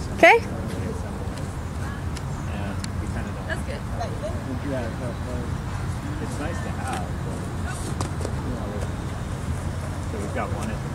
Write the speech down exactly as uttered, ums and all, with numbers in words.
Okay. And we kind of don't. That's good. Yeah, but, but it's nice to have. But, you know, so we've got one at the